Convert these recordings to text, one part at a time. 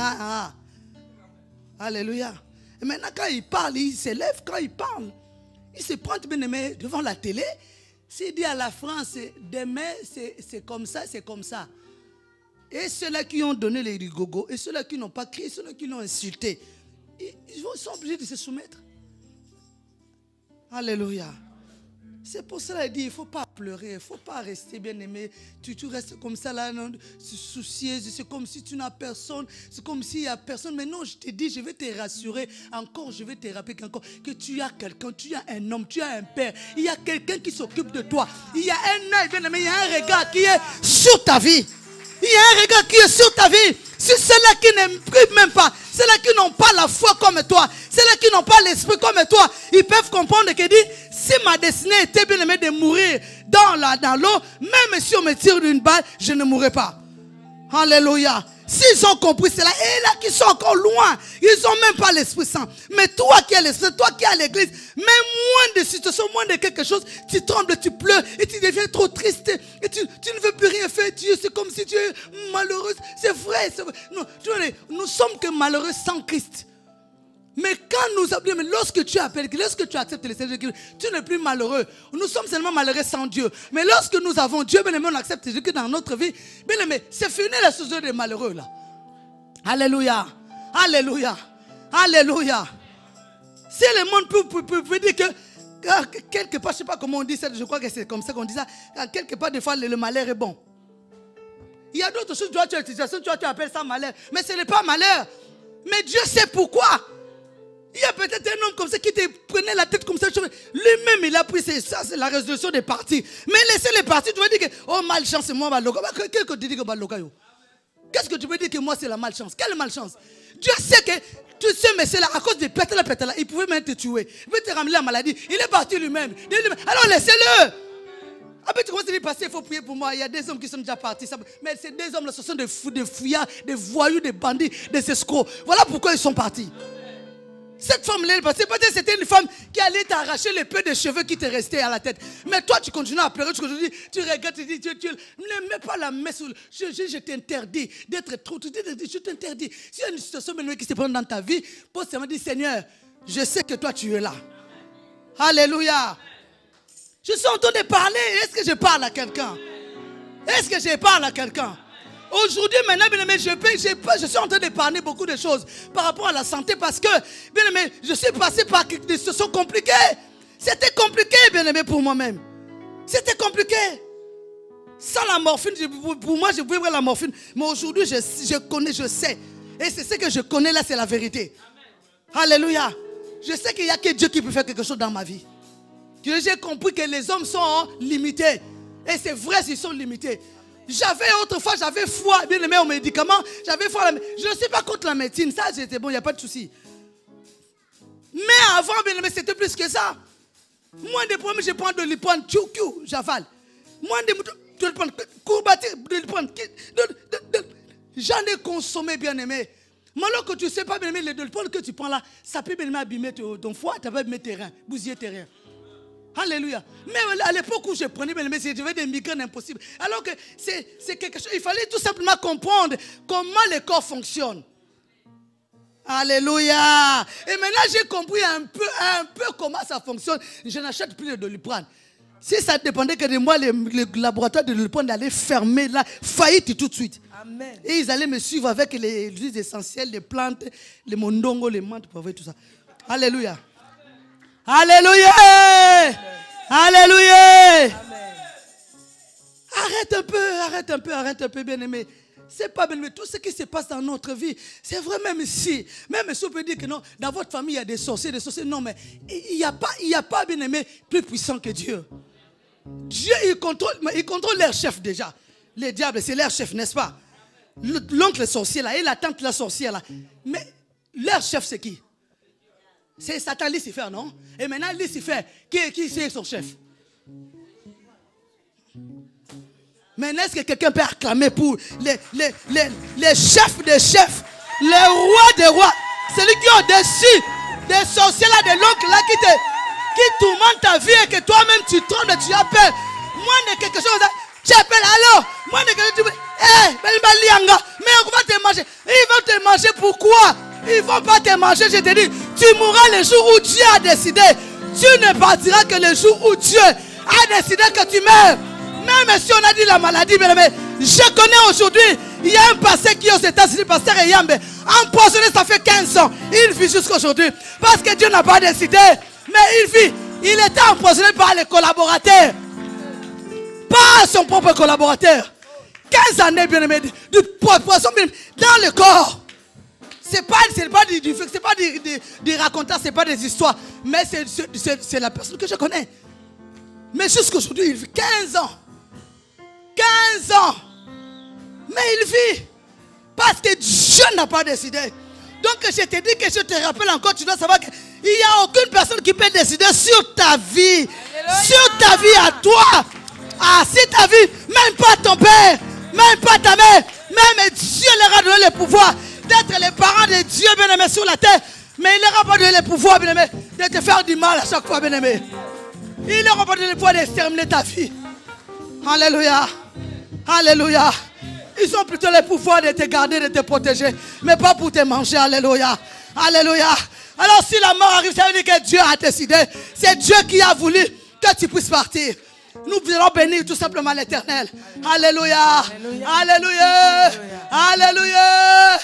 Alléluia. Et maintenant, quand il parle, il s'élève. Quand il parle, il se pointe bien aimé devant la télé. S'il dit à la France, demain, c'est comme ça, c'est comme ça. Et ceux-là qui ont donné les rigogos, et ceux-là qui n'ont pas crié, ceux-là qui l'ont insulté, ils sont obligés de se soumettre. Alléluia. C'est pour cela qu'il dit, il ne faut pas pleurer, il ne faut pas rester bien aimé. Tu restes comme ça là, soucieux, c'est comme si tu n'as personne, c'est comme s'il n'y a personne. Mais non, je te dis, je vais te rassurer encore, je vais te rappeler qu'encore que tu as quelqu'un, tu as un homme, tu as un père. Il y a quelqu'un qui s'occupe de toi. Il y a un œil bien aimé, il y a un regard qui est sur ta vie. Il y a un regard qui est sur ta vie. Sur ceux-là qui n'aiment même pas, ceux-là qui n'ont pas la foi comme toi, ceux-là qui n'ont pas l'esprit comme toi, ils peuvent comprendre que dit, si ma destinée était bien aimée de mourir dans l'eau, même si on me tire d'une balle, je ne mourrai pas. Alléluia. S'ils ont compris cela, et là qui sont encore loin, ils n'ont même pas l'Esprit Saint. Mais toi qui as l'Esprit, toi qui as l'église, même moins de situations, moins de quelque chose, tu trembles, tu pleures et tu deviens trop triste. Et tu ne veux plus rien faire. Dieu, c'est comme si tu es malheureuse. C'est vrai. Non, nous sommes que malheureux sans Christ. Mais lorsque tu appelles, lorsque tu acceptes le Seigneur, tu n'es plus malheureux. Nous sommes seulement malheureux sans Dieu. Mais lorsque nous avons Dieu, bien aimé, on accepte Jésus dans notre vie. Bien aimé, c'est fini la chose des malheureux là. Alléluia. Alléluia. Alléluia. Si le monde peut dire que quelque part, je ne sais pas comment on dit ça, je crois que c'est comme ça qu'on dit ça, quelque part, des fois, le malheur est bon. Il y a d'autres choses, tu as une situation, tu appelles ça malheur. Mais ce n'est pas malheur. Mais Dieu sait pourquoi. Il y a peut-être un homme comme ça qui te prenait la tête comme ça. Lui-même, il a pris ça, c'est la résolution des partis. Mais laissez les partis, tu vas dire que, oh, malchance, c'est moi, Baloka. Qu'est-ce que tu dis que Baloka? Qu'est-ce que tu peux dire que moi, c'est la malchance? Quelle malchance? Dieu sait que tous ces messieurs-là, à cause de pétala, il pouvait même te tuer. Il pouvait te ramener la maladie. Il est parti lui-même. Alors laissez-le. Après, tu commences à lui passer, il faut prier pour moi. Il y a des hommes qui sont déjà partis. Mais ces deux hommes-là, ce sont des fous, des fouillards, des voyous, des bandits, des escrocs. Voilà pourquoi ils sont partis. Cette femme-là, peut-être c'était une femme qui allait t'arracher les peu de cheveux qui te restaient à la tête. Mais toi, tu continues à pleurer, tu regardes, tu dis, tu ne mets pas la main sur le... Je t'interdis d'être trop... Je t'interdis. S'il y a une situation qui se prend dans ta vie, pose ta main, dis, Seigneur, je sais que toi, tu es là. Alléluia. Je suis en train de parler. Est-ce que je parle à quelqu'un? Est-ce que je parle à quelqu'un? Aujourd'hui, maintenant, bien aimé, je suis en train de parler beaucoup de choses par rapport à la santé parce que, bien aimé, je suis passé par des situations compliquées. C'était compliqué, bien aimé, pour moi-même. C'était compliqué. Sans la morphine, pour moi, je pouvais voir la morphine. Mais aujourd'hui, je connais, je sais. Et c'est ce que je connais là, c'est la vérité. Amen. Alléluia. Je sais qu'il n'y a que Dieu qui peut faire quelque chose dans ma vie. J'ai compris que les hommes sont limités. Et c'est vrai, ils sont limités. Autrefois, j'avais foi, bien aimé, aux médicaments. J'avais foi. Je ne suis pas contre la médecine. Ça, j'étais bon, il n'y a pas de souci. Mais avant, bien aimé, c'était plus que ça. Moins de problèmes, je prends de l'hypone, j'avale. Moins de l'hypone, courbature, de l'hypone. J'en ai consommé, bien aimé. Mais alors que tu ne sais pas, bien aimé, le l'hypone que tu prends là, ça peut bien aimé abîmer ton foie, ça peut abîmer tes reins, bousiller tes reins. Alléluia. Mais à l'époque où je prenais, j'avais des migraines impossibles. Alors que c'est quelque chose, il fallait tout simplement comprendre comment le corps fonctionne. Alléluia. Et maintenant j'ai compris un peu comment ça fonctionne. Je n'achète plus de Doliprane. Si ça dépendait que de moi, le laboratoire de Doliprane allait fermer là, faillite tout de suite. Amen. Et ils allaient me suivre avec les huiles essentielles, les plantes, les mondongos, les menthes, pour voir tout ça. Alléluia. Alléluia. Alléluia. Amen. Arrête un peu, bien-aimé. C'est pas bien, mais tout ce qui se passe dans notre vie, c'est vrai, même si on peut dire que non, dans votre famille, il y a des sorciers, non, mais il n'y a pas, bien-aimé, plus puissant que Dieu. Dieu, il contrôle leur chef déjà. Les diables, c'est leur chef, n'est-ce pas? L'oncle sorcier là, et la tante la sorcière là. Mais leur chef, c'est qui? C'est Satan Lucifer, non? Et maintenant, Lucifer, qui c'est son chef? Maintenant, est-ce que quelqu'un peut acclamer pour les chefs des chefs, les rois des rois, celui qui est au-dessus des sorciers là, de l'oncle là, qui tourmente ta vie et que toi-même tu trembles, tu appelles. Moi, de quelque chose, tu appelles, alors, moi, de quelque chose, tu dis, mais on va te manger. Ils vont te manger pourquoi? Ils ne vont pas te manger, je te dis. Tu mourras le jour où Dieu a décidé. Tu ne partiras que le jour où Dieu a décidé que tu meurs. Même si on a dit la maladie, mais je connais aujourd'hui, il y a un pasteur qui est aux États-Unis, pasteur Eyambe, empoisonné, ça fait 15 ans. Il vit jusqu'à aujourd'hui. Parce que Dieu n'a pas décidé. Mais il vit. Il était empoisonné par les collaborateurs. Pas son propre collaborateur. 15 années, bien aimé, de poisson dans le corps. C'est pas des racontars, c'est pas des histoires. Mais c'est la personne que je connais. Mais jusqu'à aujourd'hui, il vit 15 ans. 15 ans. Mais il vit. Parce que Dieu n'a pas décidé. Donc je te dis que je te rappelle encore, tu dois savoir qu'il n'y a aucune personne qui peut décider sur ta vie. Alléluia. Sur ta vie à toi. Ah, si ta vie, même pas ton père, même pas ta mère, même Dieu leur a donné le pouvoir d'être les parents de Dieu, bien-aimé, sur la terre. Mais il leur a pas donné le pouvoir, bien-aimé, de te faire du mal à chaque fois, bien-aimé. Il leur a pas donné le pouvoir d'exterminer ta vie. Alléluia. Alléluia. Ils ont plutôt le pouvoir de te garder, de te protéger, mais pas pour te manger. Alléluia. Alléluia. Alors si la mort arrive, ça veut dire que Dieu a décidé. C'est Dieu qui a voulu que tu puisses partir. Nous allons bénir tout simplement l'Éternel. Alléluia. Alléluia. Alléluia.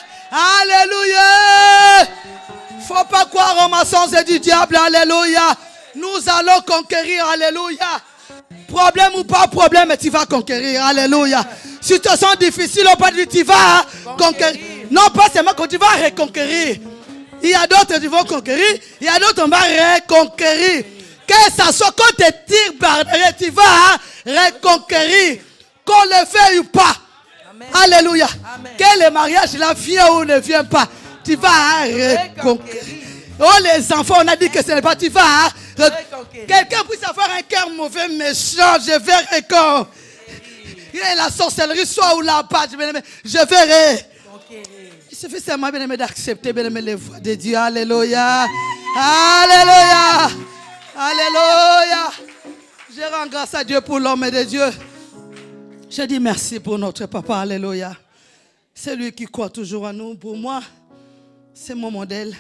Alléluia. Faut pas croire aux mensonges du diable. Alléluia. Nous allons conquérir. Alléluia. Problème ou pas problème, tu vas conquérir. Alléluia. Situation difficile ou pas, tu vas conquérir. Non, pas seulement que tu vas reconquérir. Il y a d'autres qui vont conquérir. Il y a d'autres qui vont reconquérir. Que ça soit qu'on te tire par derrière, tu vas reconquérir. Qu'on le veuille ou pas. Amen. Alléluia. Amen. Que le mariage là vient ou ne vient pas, tu vas reconquérir. Oh les enfants, on a dit que ce n'est pas, tu vas quelqu'un puisse avoir un cœur mauvais, méchant, je vais reconquérir. Et la sorcellerie soit ou la pâte, je verrai. Il suffit seulement, bien aimé, d'accepter, bien aimé, les voix de Dieu. Alléluia. Alléluia. Alléluia. Je rends grâce à Dieu pour l'homme de Dieu. Je dis merci pour notre papa. Alléluia. C'est lui qui croit toujours à nous. Pour moi, c'est mon modèle.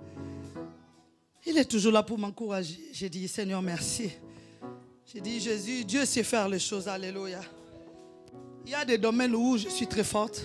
Il est toujours là pour m'encourager. J'ai dit, Seigneur, merci. J'ai dit, Jésus, Dieu sait faire les choses. Alléluia. Il y a des domaines où je suis très forte.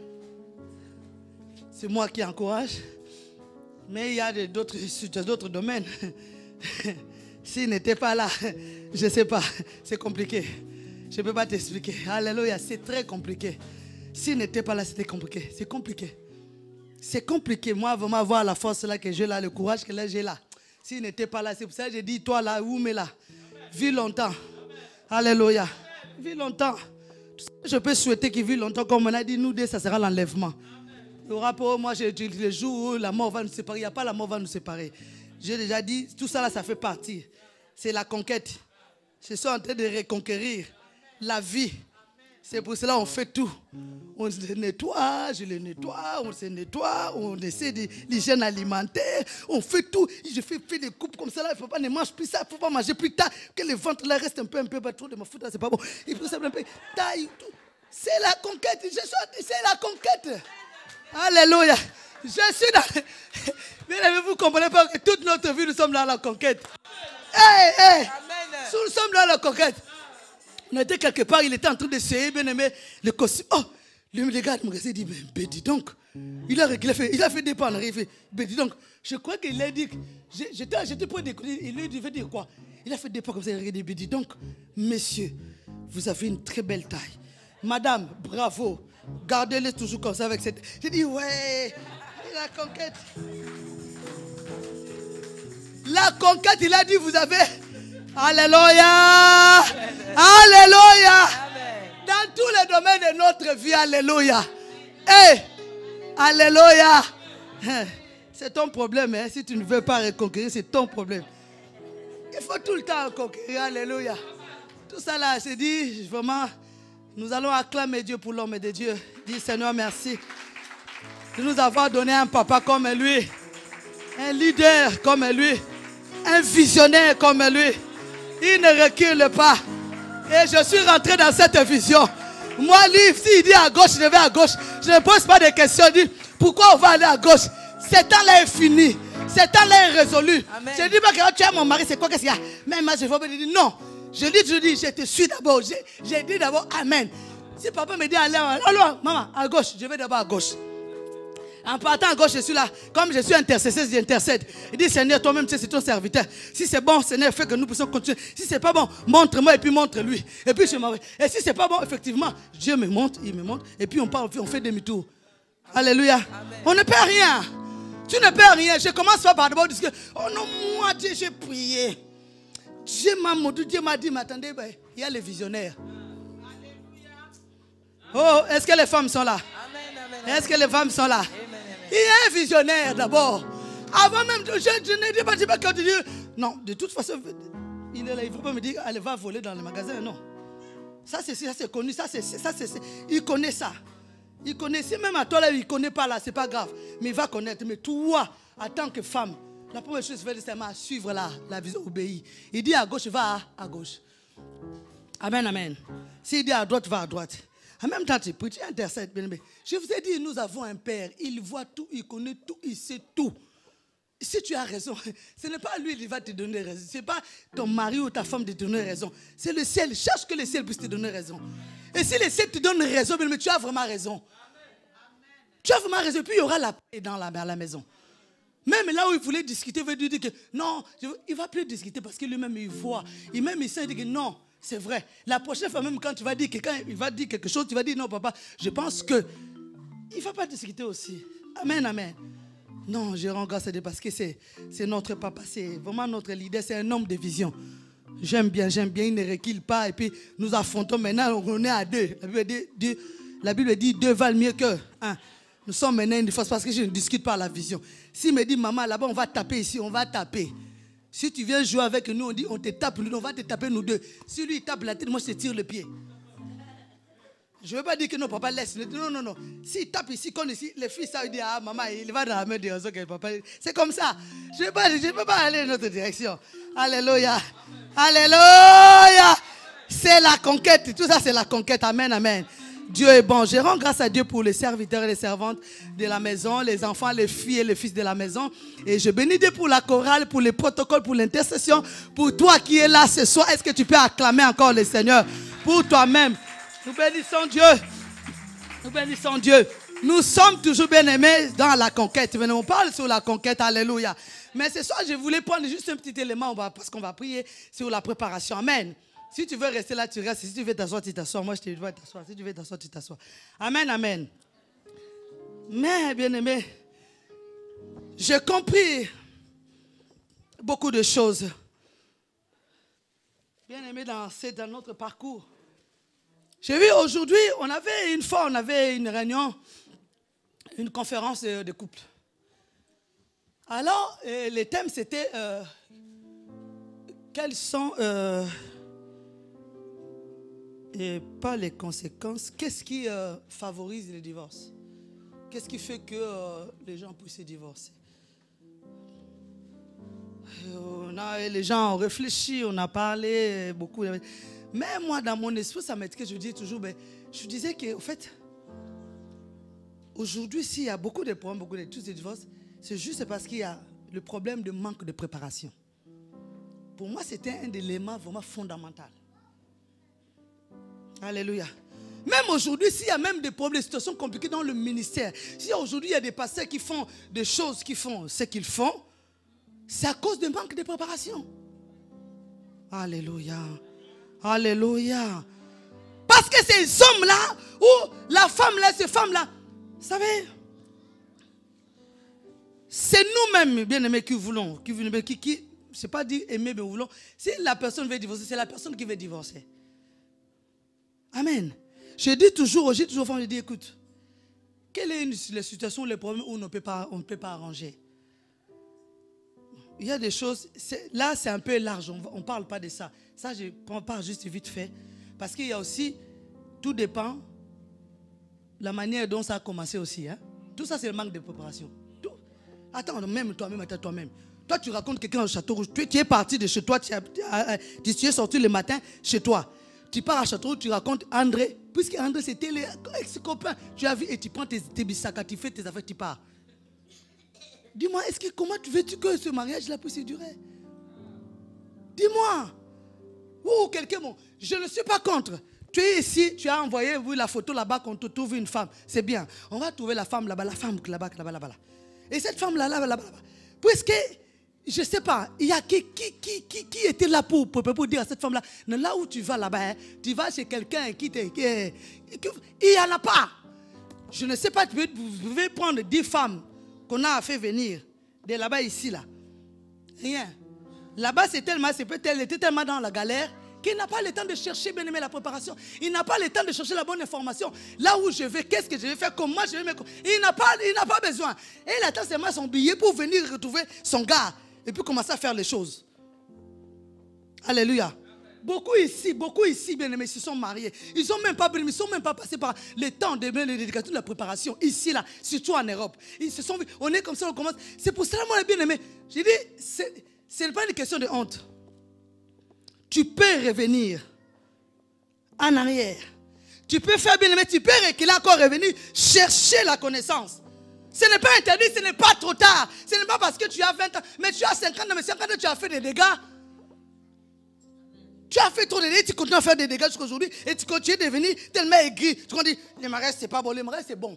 C'est moi qui encourage. Mais il y a d'autres domaines. S'il n'était pas là, je ne sais pas. C'est compliqué. Je ne peux pas t'expliquer. Alléluia, c'est très compliqué. S'il n'était pas là, c'était compliqué. C'est compliqué. C'est compliqué. Moi, vraiment avoir la force là que j'ai là, le courage que là j'ai là. S'il n'était pas là, c'est pour ça que j'ai dit, toi là, où mais là. Vis longtemps. Alléluia. Vis longtemps. Je peux souhaiter qu'il vive longtemps. Comme on a dit, nous deux, ça sera l'enlèvement. Le rapport, moi, je dis le jour où la mort va nous séparer, il n'y a pas la mort va nous séparer. J'ai déjà dit, tout ça là, ça fait partie. C'est la conquête. Je suis en train de reconquérir la vie. C'est pour cela qu'on fait tout. On se nettoie, je le nettoie, on se nettoie, on essaie de l'hygiène alimentaire, on fait tout. Je fais des coupes comme ça là, il ne faut pas ne manger plus ça, il ne faut pas manger plus tard, que le ventre là reste un peu, pas trop de ma foudre, c'est pas bon. Il faut un peu taille, tout. C'est la conquête, c'est la conquête. Alléluia. Je suis dans... Mais vous ne comprenez pas que toute notre vie, nous sommes dans la conquête. Nous sommes dans la conquête. On était quelque part, il était en train d'essayer, bien aimé, le costume. Oh, le gars me dit, mais dis donc, il a fait des pas en arrière. Mais dis donc, je crois qu'il a dit, j'étais prêt d'écouter, il lui devait dire quoi? Il a fait des pas comme ça, il a dit, dis donc, messieurs, vous avez une très belle taille. Madame, bravo, gardez-les toujours comme ça avec cette... J'ai dit, ouais, la conquête. La conquête, il a dit, vous avez... Alléluia. Alléluia. Amen. Dans tous les domaines de notre vie, alléluia. Hey, alléluia. C'est ton problème, hein? Si tu ne veux pas reconquérir, c'est ton problème. Il faut tout le temps reconquérir, alléluia. Tout ça là, c'est dit, vraiment, nous allons acclamer Dieu pour l'homme de Dieu. Dis Seigneur, merci de nous avoir donné un papa comme lui, un leader comme lui, un visionnaire comme lui. Il ne recule pas. Et je suis rentré dans cette vision. Moi, lui, s'il dit à gauche, je vais à gauche. Je ne pose pas de questions. Je dis, pourquoi on va aller à gauche? Ce temps-là est fini. Ce temps-là est résolu. Amen. Je ne dis pas que tu es mon mari, c'est quoi qu'est-ce qu'il y a? Même moi, je vais me dire non. Je te suis d'abord. J'ai dit d'abord Amen. Si papa me dit allez, maman, à gauche, je vais d'abord à gauche. En partant à gauche, je suis là. Comme je suis intercesseur, j'intercède. Il dit, Seigneur, toi-même, tu sais, c'est ton serviteur. Si c'est bon, Seigneur, fais que nous puissions continuer. Si c'est pas bon, montre-moi et puis montre-lui. Et puis je m'en vais. Et si c'est pas bon, effectivement, Dieu me montre, il me montre. Et puis on part, on fait demi-tour. Alléluia. Amen. On ne perd rien. Tu ne perds rien. Je commence par d'abord dire, oh non, moi, Dieu, j'ai prié. Dieu m'a dit, mais attendez, ben, il y a les visionnaires. Oh, est-ce que les femmes sont là? Est-ce que les femmes sont là? Il y a un visionnaire d'abord. Avant même, je ne dis pas quand tu dis. Non, de toute façon, il est là, il ne faut pas me dire, elle va voler dans le magasin. Non. Ça, c'est connu. Il connaît ça. Il connaît. Si même à toi, là, il ne connaît pas là, ce n'est pas grave. Mais il va connaître. Mais toi, en tant que femme, la première chose, c'est de suivre la vision, obéir. Il dit à gauche, va à gauche. Amen, amen. S'il dit à droite, va à droite. En même temps, tu pries, tu intercèdes. Je vous ai dit, nous avons un Père. Il voit tout, il connaît tout, il sait tout. Si tu as raison, ce n'est pas lui qui va te donner raison. Ce n'est pas ton mari ou ta femme qui te donner raison. C'est le ciel. Cherche que le ciel puisse te donner raison. Et si le ciel te donne raison, mais tu as vraiment raison. Tu as vraiment raison. Puis il y aura la paix dans la maison. Même là où il voulait discuter, il veut dire que non, il ne va plus discuter parce que lui-même il voit. Il sait que non. C'est vrai. La prochaine fois, même quand tu vas dire quelqu'un, il va dire quelque chose, tu vas dire non, papa, je pense que il ne va pas discuter aussi. Amen, amen. Non, je rends grâce à Dieu parce que c'est notre papa, c'est vraiment notre leader, c'est un homme de vision. J'aime bien, il ne recule pas et puis nous affrontons maintenant, on est à deux. La Bible dit deux valent mieux que un. Nous sommes maintenant une force parce que je ne discute pas la vision. S'il me dit, maman, là-bas, on va taper ici, on va taper. Si tu viens jouer avec nous, on dit on te tape, on va te taper nous deux. Si lui il tape la tête, moi je te tire le pied. Je ne veux pas dire que non, papa laisse. Non. S'il tape ici, comme ici, les filles, ça veut dire ah maman, il va dans la main de raison que papa. C'est comme ça. Je ne peux pas aller dans notre direction. Alléluia. Alléluia. C'est la conquête. Tout ça, c'est la conquête. Amen, amen. Dieu est bon. Je rends grâce à Dieu pour les serviteurs et les servantes de la maison, les enfants, les filles et les fils de la maison. Et je bénis Dieu pour la chorale, pour les protocoles, pour l'intercession. Pour toi qui es là ce soir, est-ce que tu peux acclamer encore le Seigneur pour toi-même? Nous bénissons Dieu. Nous bénissons Dieu. Nous sommes toujours bien aimés dans la conquête. On parle sur la conquête. Alléluia. Mais ce soir, je voulais prendre juste un petit élément parce qu'on va prier sur la préparation. Amen. Si tu veux rester là, tu restes. Si tu veux t'asseoir, tu t'assois. Moi, je te dis de t'asseoir. Si tu veux t'asseoir, tu t'assois. Amen, amen. Mais, bien-aimé, j'ai compris beaucoup de choses. Bien-aimé, dans notre parcours. J'ai vu aujourd'hui, on avait une réunion, une conférence de couple. Alors, le thème, c'était quelles sont... et pas les conséquences. Qu'est-ce qui favorise le divorce? Qu'est-ce qui fait que les gens puissent se divorcer? Les gens ont réfléchi, on a parlé beaucoup. Mais moi, dans mon esprit, ça m'aide que je dis toujours, je disais qu'en fait, aujourd'hui, s'il y a beaucoup de problèmes, beaucoup de tous ces divorces, c'est juste parce qu'il y a le problème de manque de préparation. Pour moi, c'était un élément vraiment fondamental. Alléluia. Même aujourd'hui, s'il y a même des problèmes, des situations compliquées dans le ministère, si aujourd'hui il y a des pasteurs qui font des choses, qui font ce qu'ils font, c'est à cause d'un manque de préparation. Alléluia. Alléluia. Parce que ces hommes-là, ou la femme-là, ces femmes-là, vous savez, c'est nous-mêmes, bien-aimés, qui voulons, c'est pas dire aimer, mais voulons. Si la personne veut divorcer, c'est la personne qui veut divorcer. Amen. Je dis toujours aux femmes, je dis, écoute, quelle est la situation, les problèmes où on ne peut pas arranger? Il y a des choses, là c'est un peu large, on ne parle pas de ça. Ça, je ne parle juste vite fait. Parce qu'il y a aussi, tout dépend de la manière dont ça a commencé aussi. Hein? Tout ça, c'est le manque de préparation. Tout. Attends, même toi-même, Toi, tu racontes quelqu'un au Château Rouge. Tu es parti de chez toi, tu es sorti le matin chez toi. Tu pars à Château Rouge, tu racontes André Puisque André, c'était les ex-copains. Tu as vu et tu prends tes bissacs, tu fais tes affaires, tu pars. Dis-moi, comment veux-tu que ce mariage-là puisse durer? Dis-moi. Ou quelqu'un, bon, je ne suis pas contre. Tu es ici, tu as envoyé la photo là-bas qu'on te trouve une femme. C'est bien. On va trouver la femme là-bas, la femme là-bas, là-bas. Et cette femme là-bas. Puisque, je ne sais pas, il y a qui était là pour dire à cette femme-là, là où tu vas là-bas, tu vas chez quelqu'un il n'y en a pas. Je ne sais pas, vous pouvez prendre 10 femmes qu'on a fait venir de là-bas ici, là. Rien. Là-bas, elle était tellement dans la galère qu'il n'a pas le temps de chercher, bien aimé, la préparation. Il n'a pas le temps de chercher la bonne information. Là où je vais, qu'est-ce que je vais faire, comment je vais me... Il n'a pas besoin. Et il attend seulement son billet pour venir retrouver son gars et puis commencer à faire les choses. Alléluia. Beaucoup ici, bien aimés, se sont mariés. Ils ne sont même pas passés par le temps de l'éducation, de la préparation. Ici, là, surtout en Europe. On est comme ça, on commence. C'est pour cela, moi, bien aimé. J'ai dit, ce n'est pas une question de honte. Tu peux revenir en arrière. Tu peux faire bien aimé, tu peux qu'il a encore revenu chercher la connaissance. Ce n'est pas interdit, ce n'est pas trop tard. Ce n'est pas parce que tu as 20 ans, mais tu as 50 ans, mais 50 ans, tu as fait des dégâts. Tu as fait trop de dégâts, tu continues à faire des dégâts jusqu'à aujourd'hui et tu continues de devenir tellement aigri. Tu dis, le mariage, c'est pas bon, le mariage, c'est bon.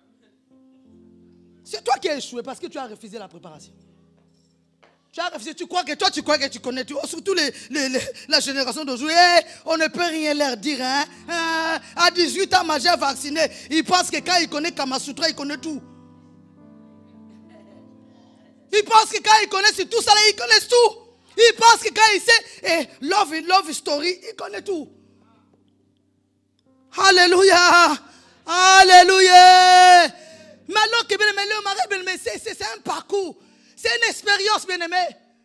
C'est toi qui as échoué parce que tu as refusé la préparation. Tu as refusé, tu crois que tu connais tout. Surtout la génération d'aujourd'hui, on ne peut rien leur dire. Hein? À 18 ans, majeur vacciné, il pense que quand il connaît Kamasutra, il connaît tout. Il pense que quand il connaît tout ça, il connaît tout. Il pense que quand il sait love story, il connaît tout. Alléluia. Alléluia. Mais alors que le mariage, c'est un parcours. C'est une expérience, bien-aimé.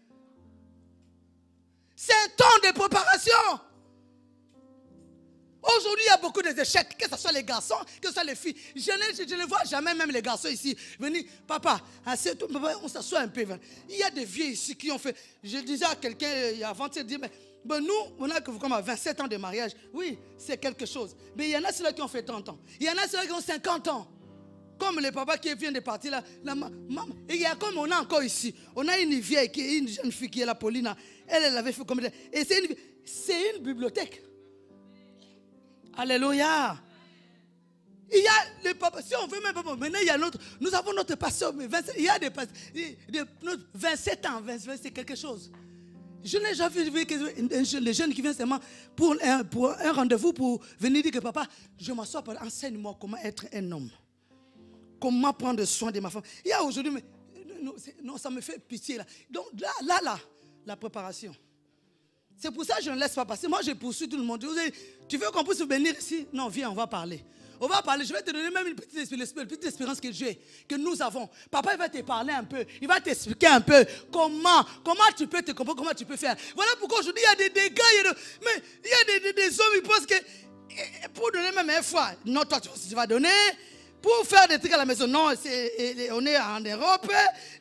C'est un temps de préparation. Aujourd'hui, il y a beaucoup d'échecs, que ce soit les garçons, que ce soit les filles. Je ne vois jamais même les garçons ici venir. Papa, on s'assoit un peu. Il y a des vieux ici qui ont fait. Je disais à quelqu'un avant-hier, mais nous, on a comme 27 ans de mariage. Oui, c'est quelque chose. Mais il y en a ceux-là qui ont fait 30 ans. Il y en a ceux-là qui ont 50 ans. Comme les papas qui viennent de partir là. Et il y a comme on a encore ici. On a une vieille, une jeune fille qui est la Paulina. Elle avait fait comme... Et c'est une bibliothèque. Alléluia. Il y a les papas. Si on veut même pas... Maintenant, il y a notre... Nous avons notre pasteur. Il y a des pasteurs. 27 ans, 20, c'est quelque chose. Je n'ai jamais vu les jeunes qui viennent seulement pour un rendez-vous pour venir dire que papa, je m'assois, enseigne-moi comment être un homme. Comment prendre soin de ma femme. Il y a aujourd'hui, mais non, ça me fait pitié là. Donc là, la préparation. C'est pour ça que je ne laisse pas passer. Moi, je poursuis tout le monde. Tu veux qu'on puisse venir ici? Non, viens, on va parler. On va parler. Je vais te donner même une petite expérience que j'ai, que nous avons. Papa, il va te parler un peu. Il va t'expliquer un peu comment tu peux te comprendre, comment tu peux faire. Voilà pourquoi aujourd'hui, il y a des dégâts. Mais il y a des hommes, ils pensent que pour donner même une fois, non, toi, tu vas donner. Pour faire des trucs à la maison, non, on est en Europe.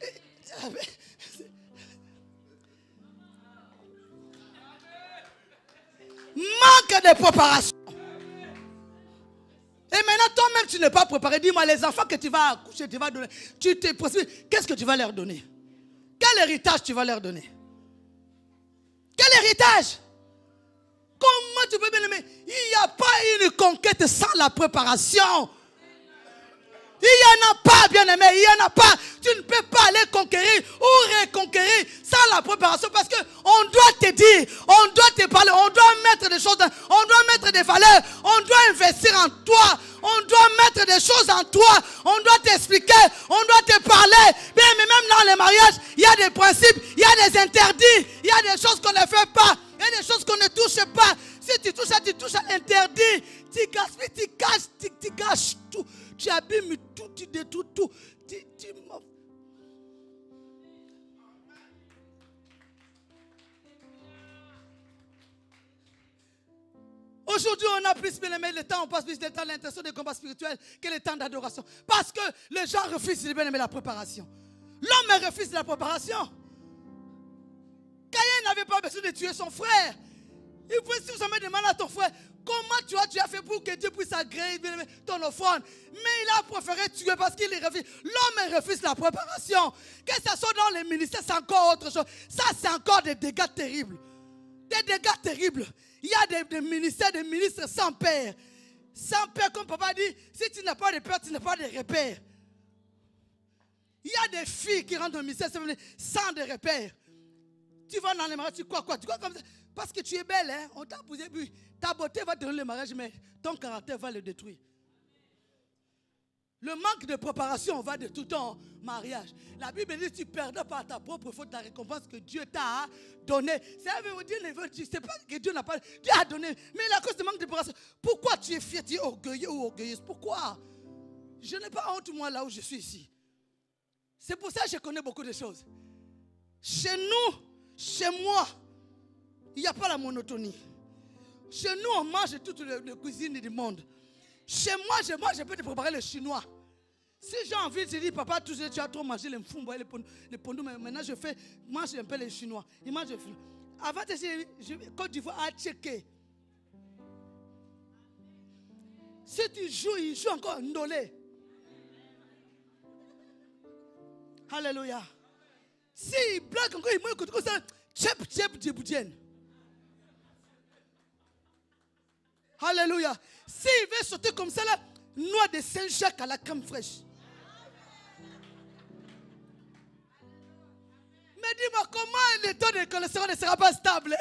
Manque de préparation. Et maintenant, toi-même, tu n'es pas préparé. Dis-moi, les enfants que tu vas accoucher, tu vas donner, tu t'es précipité. Qu'est-ce que tu vas leur donner? Quel héritage tu vas leur donner? Quel héritage? Comment tu peux bien aimer? Il n'y a pas une conquête sans la préparation. Il n'y en a pas, bien aimé, il n'y en a pas. Tu ne peux pas aller conquérir ou reconquérir sans la préparation parce qu'on doit te dire, on doit te parler, on doit mettre des choses, on doit mettre des valeurs, on doit investir en toi, on doit mettre des choses en toi, on doit t'expliquer, on doit te parler. Bien, mais même dans les mariages, il y a des principes, il y a des interdits, il y a des choses qu'on ne fait pas, il y a des choses qu'on ne touche pas. Si tu touches à l'interdit, tu gaspilles, tu gâches tout. Tu abîmes tout, tu détruis tout. Aujourd'hui, on a plus bien aimé le temps, on passe plus de temps à l'intention des combats spirituels que le temps d'adoration. Parce que les gens refusent de bien aimer la préparation. L'homme refuse la préparation. Caïn n'avait pas besoin de tuer son frère. Il pouvait simplement demander à ton frère, Comment tu as fait pour que Dieu puisse agréer ton offrande? Mais il a préféré tuer parce qu'il refuse. L'homme refuse la préparation. Que ce soit dans les ministères, c'est encore autre chose. Ça, c'est encore des dégâts terribles. Des dégâts terribles. Il y a des ministères, des ministres sans père. Sans père, comme papa dit, si tu n'as pas de père, tu n'as pas de repère. Il y a des filles qui rentrent au ministère sans de repères. Tu vas dans les mariages, tu crois quoi? Tu crois comme ça? Parce que tu es belle, hein? On t'a posé, puis ta beauté va te donner le mariage, mais ton caractère va le détruire. Le manque de préparation va de tout ton mariage. La Bible dit que tu perdras par ta propre faute la récompense que Dieu t'a donnée. Ça veut dire, c'est pas que Dieu n'a pas, Dieu a donné, mais à cause du manque de préparation. Pourquoi tu es fier, tu es orgueilleux ou orgueilleuse? Pourquoi? Je n'ai pas honte, moi, là où je suis ici. C'est pour ça que je connais beaucoup de choses. Chez nous, chez moi, il n'y a pas la monotonie. Chez nous, on mange toutes les cuisines du monde. Chez moi, je peux te préparer le chinois. Si j'ai envie de te dire, papa, tu as trop mangé les mfumbo et les pondous, mais maintenant je mange un peu les chinois. Il mange les chinois. Avant de dire, Côte d'Ivoire a checké. Si tu joues, il joue encore ndolé. Alléluia. S'il blague encore, il me dit comme ça, tchep, djiboudienne. Alléluia. S'il veut sauter comme ça, là, noix de Saint-Jacques à la crème fraîche. Mais dis-moi, comment le taux de cholestérol ne sera pas stable?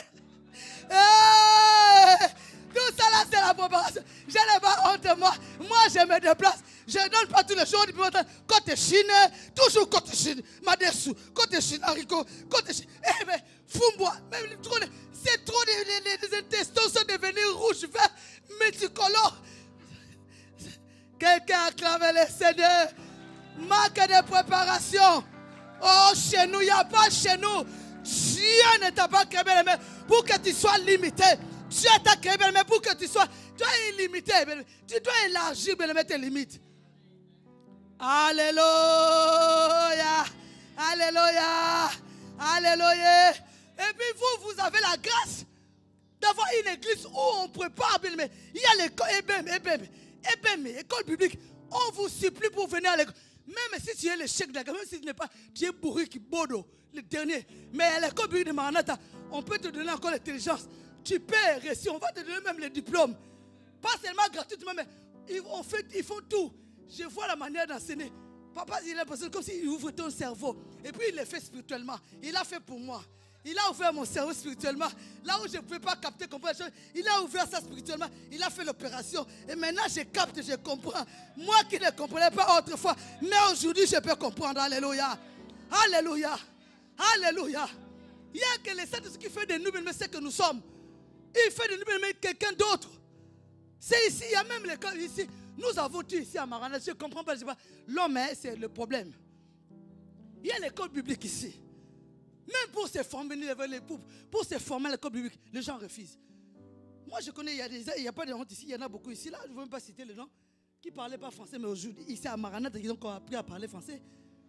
Tout ça là, c'est la préparation. Je n'ai pas honte, moi. Moi, je me déplace. Je ne donne pas tous les jours. Côté Chine, toujours côté Chine. Madessou, côté Chine, haricot, côté Chine. Eh bien, fous-moi. C'est trop, les intestins sont devenus rouges, verts, multicolores. Quelqu'un a acclamé le Seigneur. Manque de préparation. Oh, chez nous, il n'y a pas chez nous. Dieu ne t'a pas créé les mains pour que tu sois limité. Dieu t'a créé les mains pour que tu sois illimité. Tu dois élargir tes limites. Alléluia. Alléluia. Alléluia. Et puis vous avez la grâce d'avoir une église où on prépare. Mais il y a l'école, école biblique. On vous supplie pour venir à l'école. Même si tu es le chef de la même si tu n'es pas, tu es bourré qui bodo, le dernier. Mais à l'école biblique de Maranatha, on peut te donner encore l'intelligence. Tu peux réussir, on va te donner même le diplôme. Pas seulement gratuitement, mais ils font tout. Je vois la manière d'enseigner. Papa, il est comme s'il ouvre ton cerveau. Et puis il le fait spirituellement. Il l'a fait pour moi. Il a ouvert mon cerveau spirituellement. Là où je ne pouvais pas capter, comprendre les choses, il a ouvert ça spirituellement. Il a fait l'opération. Et maintenant, je capte, je comprends. Moi qui ne comprenais pas autrefois. Mais aujourd'hui, je peux comprendre. Alléluia. Alléluia. Alléluia. Il y a que les saints qui fait de nous, mais c'est que nous sommes. Il fait de nous, mais quelqu'un d'autre. C'est ici, il y a même l'école ici. Nous avons tout ici à Maranatha. Je ne comprends pas. L'homme, c'est le problème. Il y a l'école biblique ici. Même pour se former, pour se former à l'école biblique, les gens refusent. Moi, je connais, il n'y a pas de honte ici, il y en a beaucoup ici. Là, je ne veux même pas citer les gens qui ne parlaient pas français, mais aujourd'hui, ici à Maranatha, ils ont appris à parler français.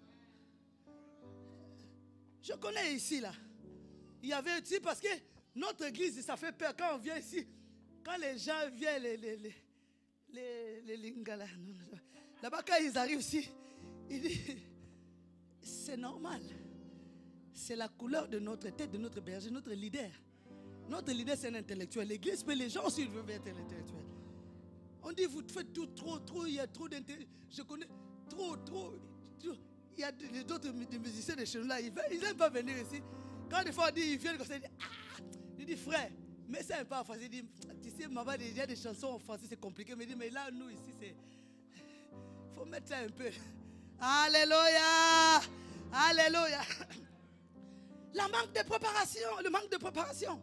Je connais ici, là. Il y avait ici, parce que notre église, ça fait peur. Quand on vient ici, quand les gens viennent, les lingala, là-bas, quand ils arrivent ici, ils disent, c'est normal. C'est la couleur de notre tête, de notre berger, notre leader. Notre leader, c'est un intellectuel. L'église, mais les gens aussi veulent être intellectuels. On dit, vous faites tout, trop, il y a trop d'intellectuels. Je connais trop. Il y a d'autres musiciens de chez nous là, ils n'aiment pas venir ici. Quand des fois, ils viennent comme ça, ils disent, frère, mais c'est pas facile. Il dit, tu sais, maman, il y a des chansons en français, c'est compliqué. Mais il dit, mais là, nous, ici, il faut mettre ça un peu. Alléluia. Alléluia. Le manque de préparation.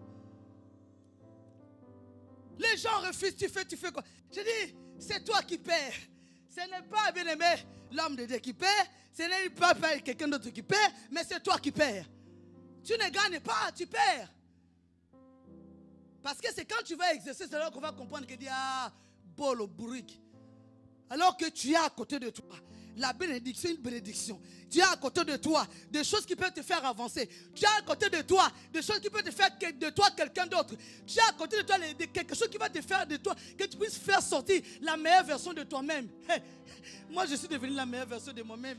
Les gens refusent, tu fais quoi? Je dis, c'est toi qui perds. Ce n'est pas, bien aimé, l'homme de Dieu qui perd. Ce n'est pas quelqu'un d'autre qui perd, mais c'est toi qui perds. Tu ne gagnes pas, tu perds. Parce que c'est quand tu vas exercer, c'est là qu'on va comprendre que Dieu a bol au bourrique. Alors que tu es à côté de toi. la bénédiction, une bénédiction. Tu as à côté de toi des choses qui peuvent te faire avancer. Tu as à côté de toi des choses qui peuvent te faire de toi quelqu'un d'autre. Tu as à côté de toi quelque chose qui va te faire de toi, que tu puisses faire sortir la meilleure version de toi-même. Moi, je suis devenu la meilleure version de moi-même.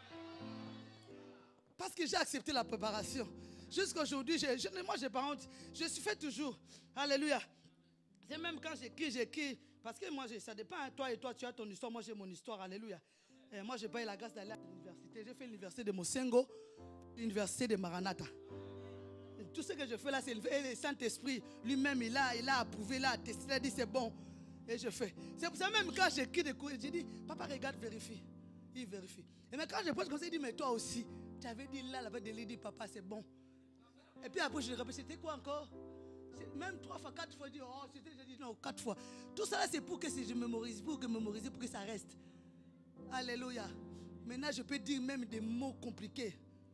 Parce que j'ai accepté la préparation. Jusqu'à aujourd'hui, moi, j'ai pas honte. Je suis fait toujours. Alléluia. Et même quand j'écris. Parce que moi, ça dépend. Toi et toi, tu as ton histoire. Moi, j'ai mon histoire. Alléluia. Et moi, je n'ai pas eu la grâce d'aller à l'université. J'ai fait l'université de Mosengo, l'université de Maranatha. Et tout ce que je fais là, c'est le Saint-Esprit. Lui-même, il a approuvé, il a attesté, il a dit c'est bon. Et je fais. C'est pour ça même quand j'écris des cours, j'ai dit, papa, regarde, vérifie. Il vérifie. Et mais quand je pose comme ça, il dit, mais toi aussi, tu avais dit là-bas, de lui dire, papa, c'est bon. Et puis après, je répète, c'était quoi encore? Même 3 fois, 4 fois, je dis, oh, c'était, je dis non, 4 fois. Tout ça là, c'est pour que je mémorise, pour que ça reste. Alléluia. Maintenant, je peux dire même des mots compliqués.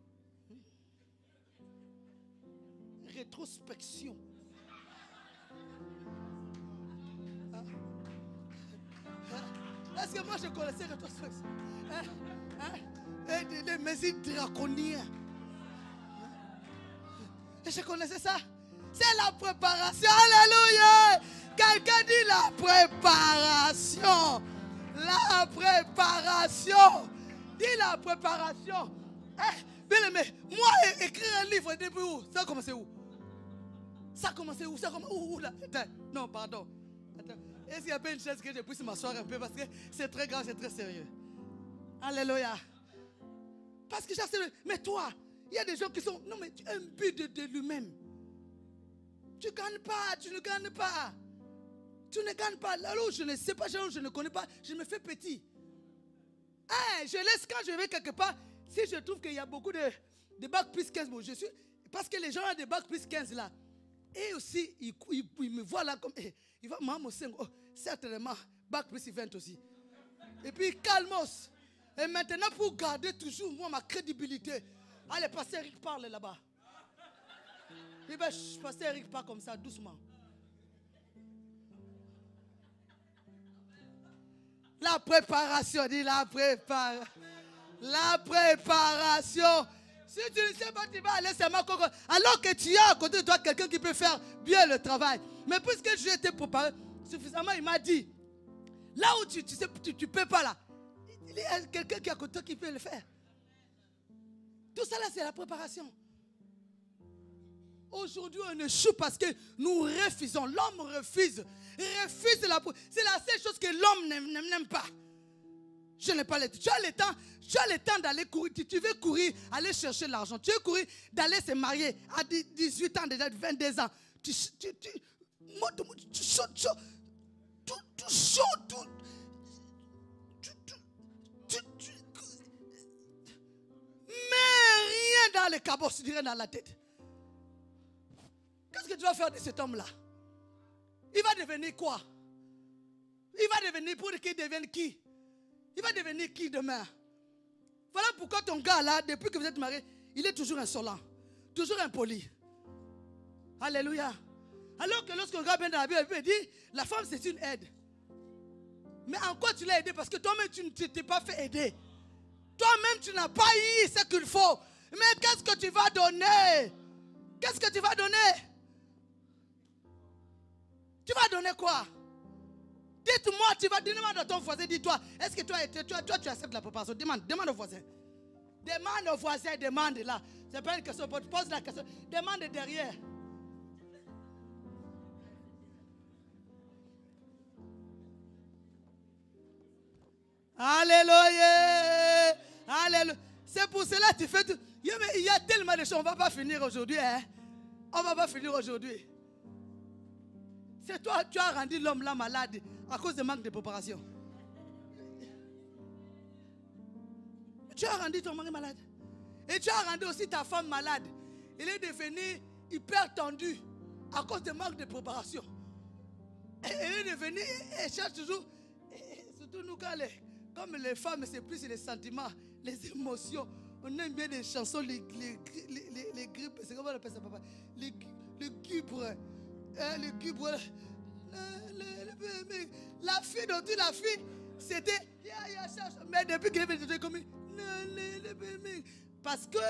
Rétrospection. Est-ce que moi, je connaissais rétrospection? Les mesures draconiennes. Et je connaissais ça. C'est la préparation. Alléluia. Quelqu'un dit la préparation. La préparation. Dis la préparation. Bien aimé, moi, écrire un livre, depuis où? Ça a commencé où? Ça a commencé où? Ça a commencé où là? Attends, non, pardon. Attends. Est-ce qu'il y a pas une chaise que je puisse m'asseoir un peu? Parce que c'est très grave, c'est très sérieux. Alléluia. Parce que j'ai accepté. Mais toi, il y a des gens qui sont. Non, mais tu as un but de lui-même. Tu ne gagnes pas, tu ne gagnes pas. Tu ne gagnes pas. Là où je ne sais pas, là où je ne connais pas, je me fais petit. Je laisse quand je vais quelque part. Si je trouve qu'il y a beaucoup de bac plus 15, bon, je suis. Parce que les gens ont des bac plus 15 là. Et aussi, ils me voient là comme. Il va, maman, certainement, bac plus 20 aussi. Et puis, calmos. Et maintenant, pour garder toujours, moi, ma crédibilité. Allez, pasteur Eric parle là-bas. Et bien, pasteur Eric parle comme ça, doucement. La préparation, dis la préparation. La préparation. Si tu ne sais pas, tu vas aller seulement. Alors que tu as à côté de toi quelqu'un qui peut faire bien le travail. Mais puisque je t'ai préparé suffisamment, il m'a dit, là où tu sais, tu ne peux pas là. Il y a quelqu'un qui est à côté de toi qui peut le faire. Tout ça là, c'est la préparation. Aujourd'hui, on échoue parce que nous refusons. L'homme refuse. C'est la seule chose que l'homme n'aime pas. Je n'ai pas le temps. Tu as le temps d'aller courir. Tu veux courir, aller chercher l'argent. Tu veux courir, d'aller se marier à 18 ans, déjà 22 ans. Tu sautes. Mais rien dans les cabosses, rien dans la tête. Qu'est-ce que tu vas faire de cet homme-là? Il va devenir quoi? Il va devenir pour qu'il devienne qui? Il va devenir qui demain? Voilà pourquoi ton gars là, depuis que vous êtes mariés, il est toujours insolent, toujours impoli. Alléluia. Alors que lorsqu'on regarde bien dans la Bible, il dit, la femme c'est une aide. Mais en quoi tu l'as aidé? Parce que toi-même tu ne t'es pas fait aider. Toi-même tu n'as pas eu ce qu'il faut. Mais qu'est-ce que tu vas donner? Qu'est-ce que tu vas donner? Tu vas donner quoi? Dites-moi, tu vas demander à ton voisin, dis-toi, est-ce que toi tu acceptes la préparation? Demande au voisin. Demande au voisin, demande là. C'est pas une question, pose la question. Demande derrière. Alléluia. Alléluia. C'est pour cela que tu fais tout. Il y a tellement de choses, on ne va pas finir aujourd'hui. Hein? On ne va pas finir aujourd'hui. C'est toi, tu as rendu l'homme là malade à cause de manque de préparation. Tu as rendu ton mari malade. Et tu as rendu aussi ta femme malade. Il est devenu hyper tendu à cause de manque de préparation. Et elle est devenue, elle cherche toujours, surtout nous comme les femmes, c'est plus les sentiments, les émotions. On aime bien les chansons, les grippes, c'est comment on appelle ça, papa? Les gubres. Le gubre. La fille, donc la fille, c'était Mais depuis qu'il est venu, comme parce que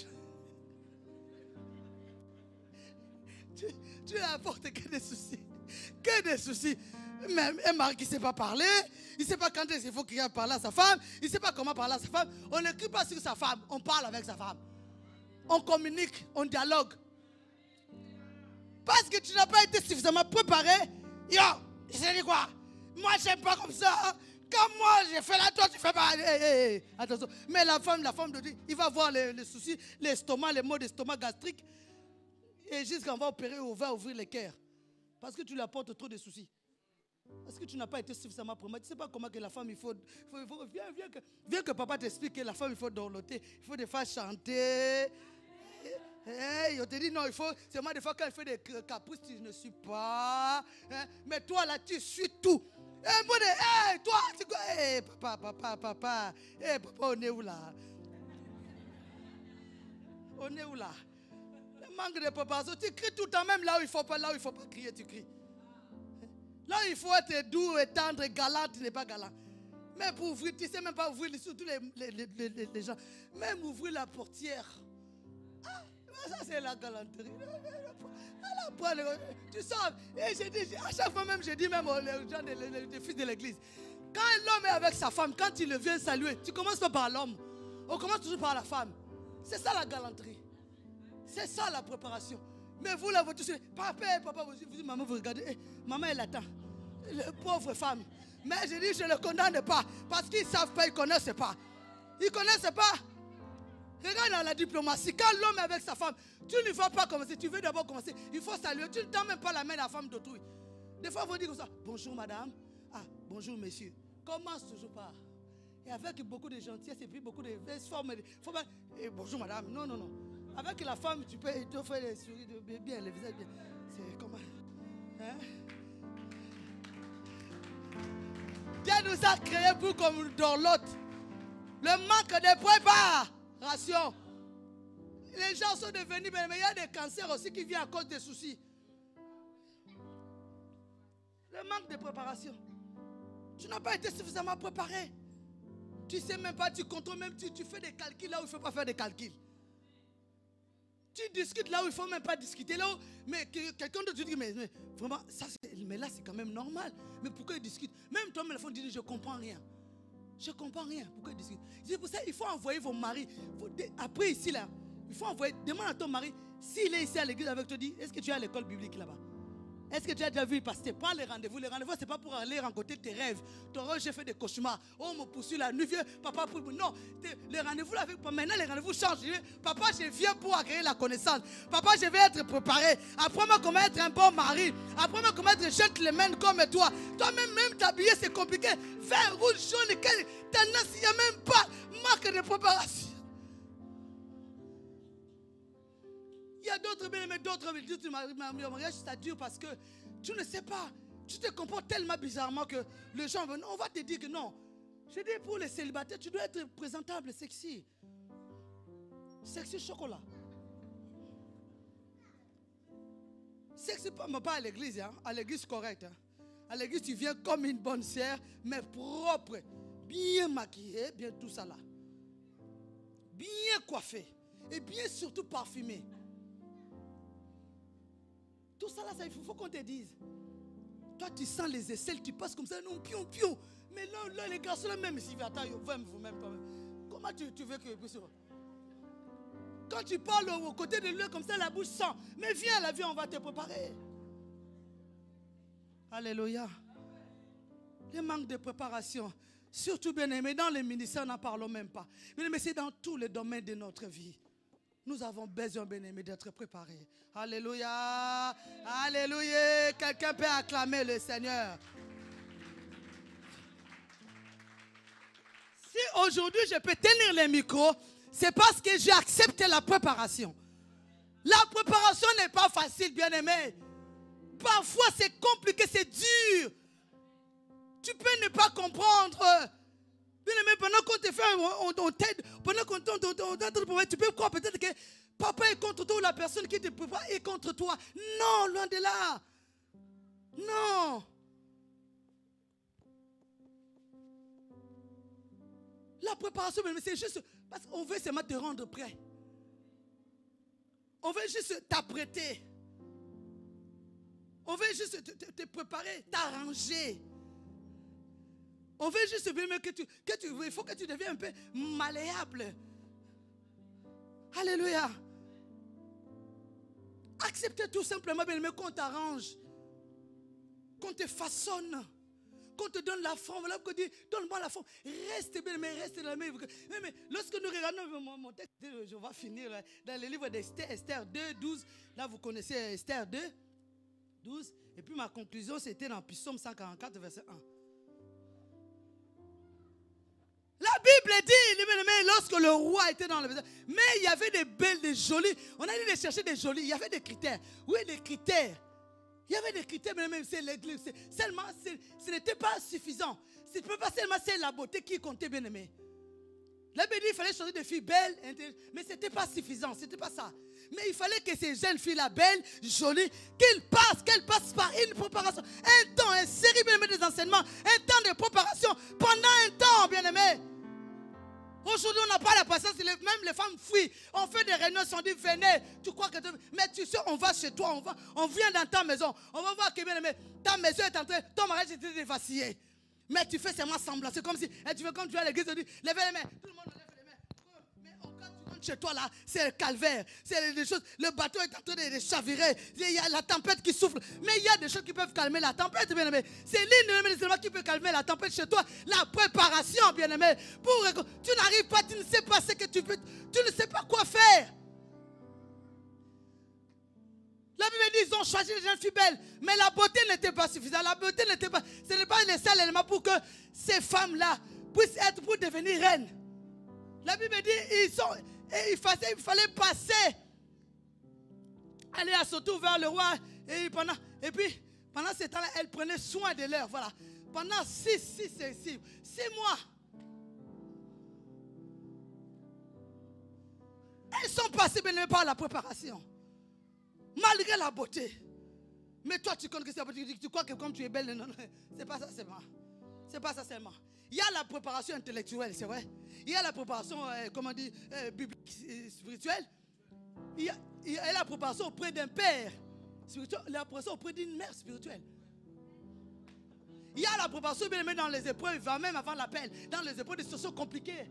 tu apportes que des soucis. Que des soucis. Même un mari qui ne sait pas parler, il ne sait pas quand il faut qu'il parle à sa femme, il ne sait pas comment parler à sa femme. On n'écrit pas sur sa femme, on parle avec sa femme. On communique, on dialogue. Parce que tu n'as pas été suffisamment préparé. Yo, je dis quoi? Moi, je n'aime pas comme ça. Quand moi, j'ai fait là, toi, tu fais pas. Attention. Mais la femme de Dieu, il va voir les soucis, l'estomac, les maux d'estomac gastrique. Et jusqu'à on va opérer, on va ouvrir les cœurs. Parce que tu lui apportes trop de soucis. Parce que tu n'as pas été suffisamment préparé. Tu ne sais pas comment que la femme, viens que papa t'explique que la femme, il faut dorloter. Il faut des fois chanter. Hey, on te dit non, il faut. C'est moi des fois quand elle fait des caprices, tu ne suis pas. Hein? Mais toi là, tu suis tout. Hey, toi, c'est quoi? Hey, papa. Hey, papa, on est où là? On est où là? Le manque de préparation. Tu cries tout le temps, même là où il ne faut pas crier, tu cries. Là où il faut être doux et tendre et galant, tu n'es pas galant. Mais pour ouvrir, tu ne sais même pas ouvrir, surtout les gens. Même ouvrir la portière. Ah, ça c'est la galanterie. Tu sors. Et je dis, à chaque fois même, je dis même aux gens, les fils de l'église. Quand l'homme est avec sa femme, quand il vient saluer, tu commences pas par l'homme. On commence toujours par la femme. C'est ça la galanterie. C'est ça la préparation. Mais vous là, vous tous, papa, vous, maman, vous regardez, maman elle attend. Pauvre femme. Mais je dis, je ne le condamne pas. Parce qu'ils ne savent pas, ils ne connaissent pas. Ils ne connaissent pas. Regarde dans la diplomatie, quand l'homme est avec sa femme, tu ne vas pas commencer, tu veux d'abord commencer. Il faut saluer, tu ne tends même pas la main de la femme d'autrui. Des fois, vous dites comme ça, bonjour madame, ah, bonjour monsieur. Commence toujours par. Et avec beaucoup de gentillesse et puis beaucoup de formes. Et bonjour madame, non. Avec la femme, tu peux te faire les sourires bien, les visages bien. C'est comment? Hein? Dieu nous a créés pour comme dorlote. Le manque de préparation. Les gens sont devenus, mais il y a des cancers aussi qui viennent à cause des soucis. Le manque de préparation. Tu n'as pas été suffisamment préparé. Tu ne sais même pas, tu contrôles même, tu fais des calculs là où il ne faut pas faire des calculs. Tu discutes là où il ne faut même pas discuter. Là où, mais quelqu'un d'autre te dit, mais vraiment, mais là c'est quand même normal. Mais pourquoi il discute? Même toi, le fond dit, je ne comprends rien. Je ne comprends rien. Pourquoi il discute? C'est pour ça qu'il faut envoyer vos maris. Après ici là, il faut envoyer, demande à ton mari, s'il est ici à l'église avec toi, dis, est-ce que tu es à l'école biblique là-bas? Est-ce que tu as déjà vu? Parce que ce n'est pas les rendez-vous. Les rendez-vous, ce n'est pas pour aller rencontrer tes rêves. Ton rêve, j'ai fait des cauchemars. Oh, on me poursuit la nuit, viens, papa, pour. Non, les rendez-vous, là, maintenant, les rendez-vous changent. Papa, je viens pour acquérir la connaissance. Papa, je vais être préparé. Apprends-moi comment être un bon mari. Apprends-moi comment être gentleman comme toi. Toi-même, même t'habiller, c'est compliqué. Vert, rouge, jaune, tendance, il n'y a même pas marque de préparation. Il y a d'autres bien-aimés, d'autres mariage, ça dure parce que tu ne sais pas. Tu te comportes tellement bizarrement que les gens vont, on va te dire que non. Je dis pour les célibataires, tu dois être présentable, sexy. Sexy chocolat. Sexy pas à l'église, hein. À l'église correcte. Hein. À l'église, tu viens comme une bonne sœur, mais propre. Bien maquillée, bien tout ça là. Bien coiffée. Et bien surtout parfumée. Tout ça là, il faut qu'on te dise. Toi, tu sens les aisselles, tu passes comme ça, non, pion. Mais là les garçons, là, même si vous-même, comment tu veux que. Quand tu parles aux côtés de lui comme ça, la bouche sent. Mais viens, la vie, on va te préparer. Alléluia. Le manque de préparation, surtout bien aimé, dans les ministères, n'en parlons même pas. Mais c'est dans tous les domaines de notre vie. Nous avons besoin, bien-aimés, d'être préparés. Alléluia. Alléluia. Quelqu'un peut acclamer le Seigneur. Si aujourd'hui je peux tenir les micros, c'est parce que j'ai accepté la préparation. La préparation n'est pas facile, bien-aimé. Parfois c'est compliqué, c'est dur. Tu peux ne pas comprendre. Bien-aimé, pendant qu'on te fait, on t'aide, pendant qu'on t'aide, tu peux croire peut-être que papa est contre toi ou la personne qui te prépare est contre toi. Non, loin de là. Non. La préparation, c'est juste parce qu'on veut seulement te rendre prêt. On veut juste t'apprêter. On veut juste te préparer, t'arranger. On veut juste il faut que tu deviennes un peu malléable. Alléluia. Acceptez tout simplement, bien-aimé, qu'on t'arrange, qu'on te façonne, qu'on te donne la forme. Voilà pourquoi dit, donne-moi la forme. Reste bien-aimé, reste dans la main. Mais lorsque nous regardons mon texte, je vais finir dans le livre d'Esther, Esther 2, 12. Là, vous connaissez Esther 2, 12. Et puis ma conclusion, c'était dans Psaume 144, verset 1. La Bible dit, lorsque le roi était dans le maison, mais il y avait des belles, des jolies. On a dit de chercher des jolies. Il y avait des critères. Oui, des critères. Il y avait des critères, mais même seulement, ce n'était pas suffisant. Ce n'était pas seulement la beauté qui comptait, bien aimé. La Bible dit qu'il fallait choisir des filles belles, mais ce n'était pas suffisant. Ce n'était pas ça. Mais il fallait que ces jeunes filles-là, belles, jolies, qu'elles passent par une préparation. Un temps, une série, bien aimé, des enseignements. Un temps de préparation. Pendant un temps, bien aimé. Aujourd'hui, on n'a pas la patience. Même les femmes fuient. On fait des réunions, on dit venez. Tu crois que. Mais tu sais, on va chez toi. On vient dans ta maison. On va voir que, bien aimé, ta maison est en train. Ton mariage était dévacillé. Mais tu fais seulement semblant. C'est comme si. Tu veux, comme tu vas à l'église, tu dis levez les mains. Tout le monde lève les mains. Mais quand tu rentres chez toi, là, c'est le calvaire. C'est des choses. Le bateau est en train de chavirer. Il y a la tempête qui souffle. Mais il y a des choses qui peuvent calmer la tempête, bien aimé. C'est l'une des éléments qui peut calmer la tempête chez toi. La préparation, bien aimé. Tu n'arrives pas, tu ne sais pas ce que tu veux. Tu ne sais pas quoi faire. La Bible dit qu'ils ont choisi les jeunes filles belles, mais la beauté n'était pas suffisante. La beauté n'était pas, ce n'est pas le seul élément pour que ces femmes-là puissent être pour devenir reines. La Bible dit il fallait passer, aller à surtout vers le roi, et puis pendant ce temps-là, elle prenait soin de leur, voilà. Pendant 6 mois, elles sont passées bien par la préparation. Malgré la beauté. Mais toi, tu connais que c'est la beauté. Tu crois que comme tu es belle, non, c'est pas ça seulement. C'est pas ça seulement. Il y a la préparation intellectuelle, c'est vrai. Il y a la préparation, comment dire, biblique, spirituelle. Il y a la préparation auprès d'un père spirituel. La préparation auprès d'une mère spirituelle. Il y a la préparation bien aimée dans les épreuves, même avant l'appel, dans les épreuves de situations compliquées.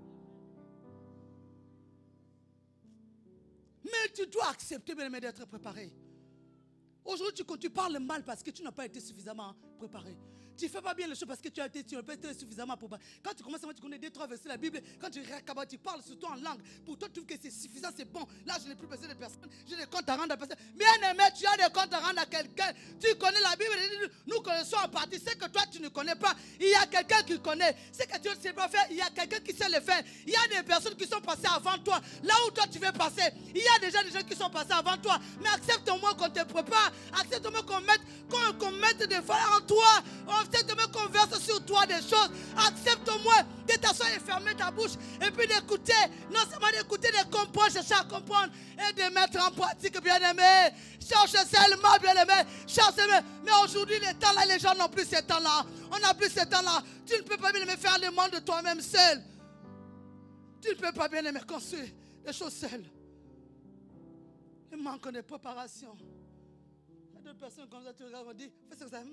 Mais tu dois accepter, bien aimé, d'être préparé. Aujourd'hui, tu parles mal parce que tu n'as pas été suffisamment préparé. Tu ne fais pas bien les choses parce que tu n'as pas été suffisamment préparé. Quand tu commences à tu connais 2-3 versets de la Bible, quand tu parles surtout en langue, pour toi, tu trouves que c'est suffisant, c'est bon. Là, je n'ai plus besoin de personne. J'ai des comptes à rendre à personne. Bien aimé, tu as des comptes à rendre à quelqu'un. Tu connais la Bible, nous connaissons en partie. Ce que toi, tu ne connais pas, il y a quelqu'un qui connaît. Ce que tu ne sais pas faire, il y a quelqu'un qui sait le faire. Il y a des personnes qui sont passées avant toi. Là où toi, tu veux passer, il y a déjà des gens qui sont passés avant toi. Mais accepte au moins qu'on te prépare. Accepte au moins qu'on mette des valeurs en toi. Accepte au moins qu'on verse sur toi des choses. Accepte au moins de t'asseoir et fermer ta bouche. Et puis d'écouter. Non seulement d'écouter, de comprendre, chercher à comprendre. Et de mettre en pratique, bien aimé. Cherche seulement, bien aimé. Cherche seulement. Mais aujourd'hui, les temps là, les gens n'ont plus ce temps là. On n'a plus ce temps là. Tu ne peux pas bien aimer faire le monde de toi-même seul. Tu ne peux pas bien aimer construire des choses seules. Il manque de préparation. Il y a d'autres personnes comme ça, tu regardes, on dit, fais ça, ça.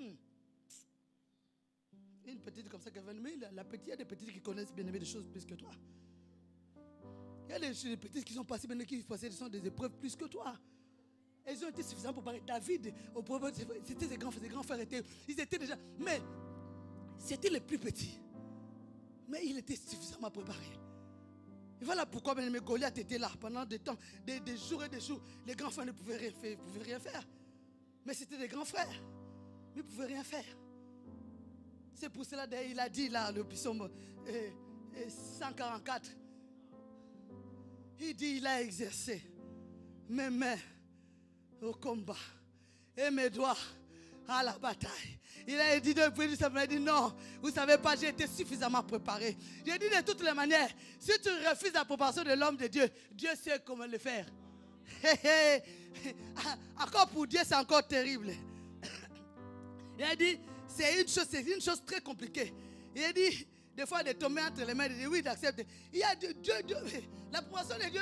Une petite comme ça qui est venue, mais il y a des petites qui connaissent bien aimé des choses plus que toi. Il y a des petites qui sont passées, bien qui sont des épreuves plus que toi. Elles ont été suffisantes pour parler. David, c'était des grands frères, ils étaient déjà, mais c'était les plus petits. Mais il était suffisamment préparé. Et voilà pourquoi bien aimé Goliath était là pendant des temps, des jours et des jours. Les grands frères ne pouvaient rien faire. Mais c'était des grands frères. Mais ils ne pouvaient rien faire. C'est pour cela qu'il a dit là, le psaume 144. Il dit, il a exercé mes mains au combat et mes doigts à la bataille. Il a dit non, vous ne savez pas, j'ai été suffisamment préparé. J'ai dit de toutes les manières, si tu refuses la préparation de l'homme de Dieu, Dieu sait comment le faire. Encore pour Dieu, c'est encore terrible. Il a dit, c'est une chose très compliquée. Il a dit, des fois de tomber entre les mains, de dire oui, j'accepte. Il y a Dieu, la préparation de Dieu.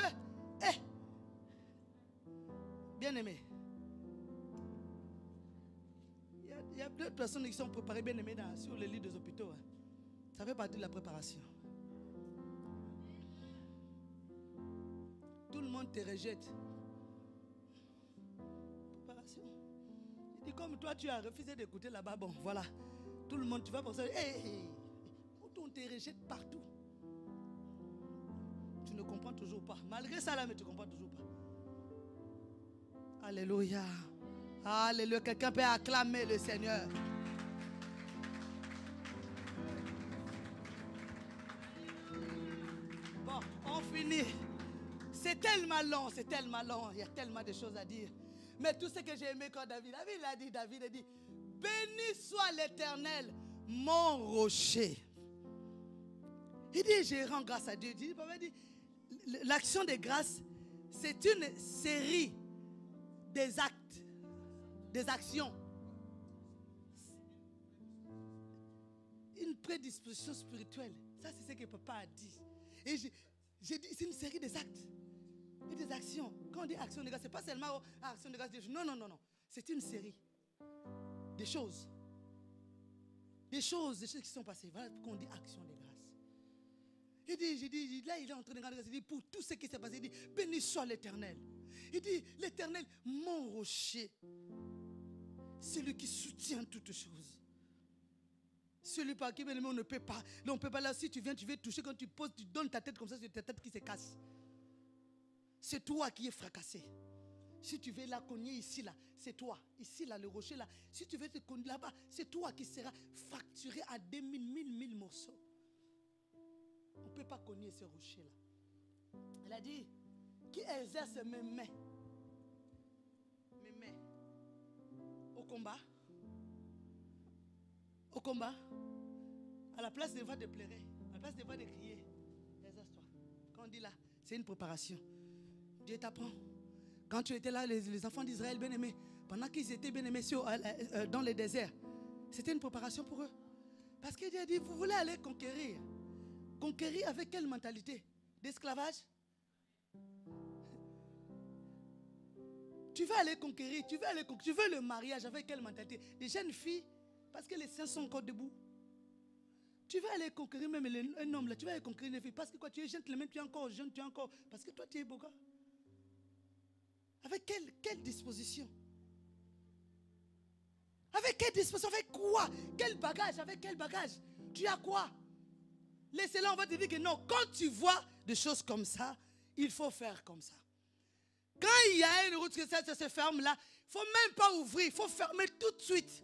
Bien-aimé. Il y a d'autres personnes qui sont préparées, bien-aimées, sur les lits des hôpitaux. Hein. Ça fait partie de la préparation. Tout le monde te rejette. Préparation. Il dit comme toi, tu as refusé d'écouter là-bas. Bon, voilà. Tout le monde, tu vas penser, on te rejette partout. Tu ne comprends toujours pas. Malgré ça, là, mais tu ne comprends toujours pas. Alléluia. Alléluia. Quelqu'un peut acclamer le Seigneur. Bon, on finit. C'est tellement long, c'est tellement long. Il y a tellement de choses à dire. Mais tout ce que j'ai aimé quand David a dit, béni soit l'Éternel, mon rocher. Il dit, je rends grâce à Dieu. Il dit, l'action de grâce, c'est une série des actes, des actions. Une prédisposition spirituelle. Ça, c'est ce que papa a dit. Et j'ai dit, c'est une série des actes et des actions. Quand on dit action de grâce, ce n'est pas seulement action de grâce. Non. C'est une série des choses. Des choses qui sont passées. Voilà pourquoi on dit action de grâce. Il dit, là il est en train de rendre grâce. Il dit, pour tout ce qui s'est passé, il dit, béni soit l'Éternel. Il dit, l'Éternel, mon rocher, celui qui soutient toutes choses. Celui par qui on ne peut pas. Là, on ne peut pas. Là, si tu viens, tu veux toucher, quand tu poses, tu donnes ta tête comme ça, c'est ta tête qui se casse. C'est toi qui es fracassé. Si tu veux la cogner ici, là, c'est toi. Ici, là, le rocher, là. Si tu veux te cogner là-bas, c'est toi qui seras fracturé à des mille morceaux. On ne peut pas cogner ce rocher-là. Elle a dit, qui exerce mes mains au combat, à la place de voir de pleurer, à la place de voir de crier, exerce-toi. Quand on dit là, c'est une préparation. Dieu t'apprend. Quand tu étais là, les enfants d'Israël bien-aimés, pendant qu'ils étaient bien-aimés dans le désert, c'était une préparation pour eux. Parce qu'il a dit, vous voulez aller conquérir. Conquérir avec quelle mentalité? D'esclavage? Tu veux aller conquérir, tu veux le mariage avec quelle mentalité? Des jeunes filles, parce que les seins sont encore debout. Tu veux aller conquérir même un homme là, tu vas aller conquérir une fille, parce que quoi, tu es gentleman, tu es encore jeune, tu es encore, parce que toi tu es beau gars. Avec quelle disposition? Avec quelle disposition? Avec quoi? Quel bagage? Avec quel bagage? Tu as quoi? Laissez-la, on va te dire que non, quand tu vois des choses comme ça, il faut faire comme ça. Quand il y a une route que ça se ferme là, il ne faut même pas ouvrir, il faut fermer tout de suite.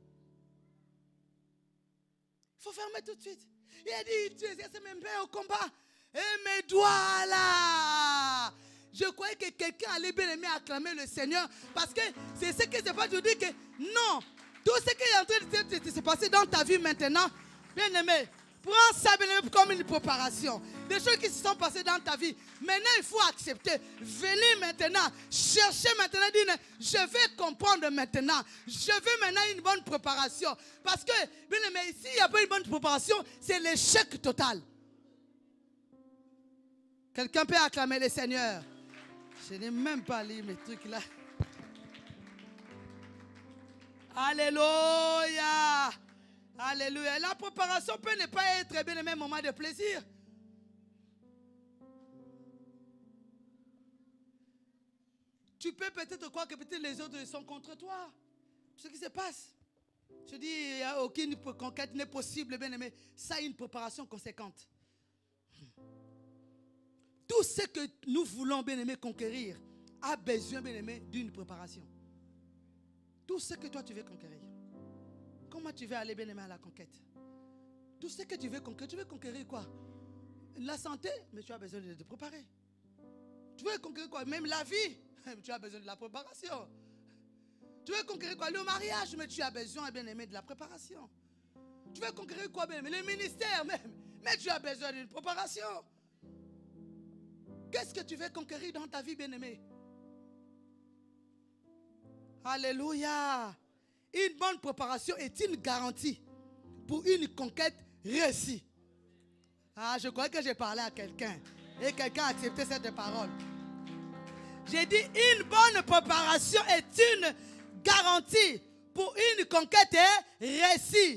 Il faut fermer tout de suite. Il a dit, tu exerces mes mains au combat et mes doigts là. Je croyais que quelqu'un allait bien aimer acclamer le Seigneur parce que c'est ce qui se passe. Je dis que non, tout ce qui est en train de se passer dans ta vie maintenant, bien aimé, prends ça bien aimé comme une préparation. Des choses qui se sont passées dans ta vie. Maintenant, il faut accepter. Venez maintenant, chercher maintenant, dire, je vais comprendre maintenant. Je veux maintenant une bonne préparation. Parce que, bien aimé, s'il n'y a pas une bonne préparation, c'est l'échec total. Quelqu'un peut acclamer le Seigneur. Je n'ai même pas lu mes trucs là. Alléluia. Alléluia. La préparation peut ne pas être bien aimé un moment de plaisir. Tu peux peut-être croire que peut-être les autres sont contre toi. Ce qui se passe. Je dis, il n'y a aucune conquête n'est possible, bien aimé. Ça a une préparation conséquente. Tout ce que nous voulons, bien aimé, conquérir a besoin, bien aimé, d'une préparation. Tout ce que toi tu veux conquérir. Comment tu veux aller, bien aimé, à la conquête? Tout ce que tu veux conquérir quoi? La santé, mais tu as besoin de te préparer. Tu veux conquérir quoi? Même la vie, tu as besoin de la préparation. Tu veux conquérir quoi? Le mariage, mais tu as besoin, bien aimé, de la préparation. Tu veux conquérir quoi, bien aimé? Le ministère même, mais tu as besoin d'une préparation. Qu'est-ce que tu veux conquérir dans ta vie, bien aimé? Alléluia. Une bonne préparation est une garantie pour une conquête réussie. Ah, je crois que j'ai parlé à quelqu'un. Et quelqu'un a accepté cette parole. J'ai dit, une bonne préparation est une garantie pour une conquête réussie.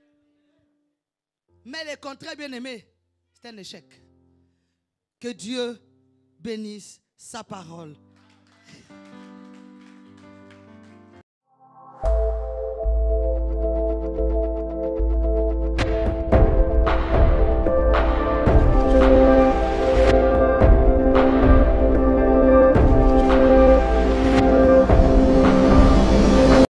Mais le contraire, bien aimé, c'est un échec. Que Dieu bénisse sa parole.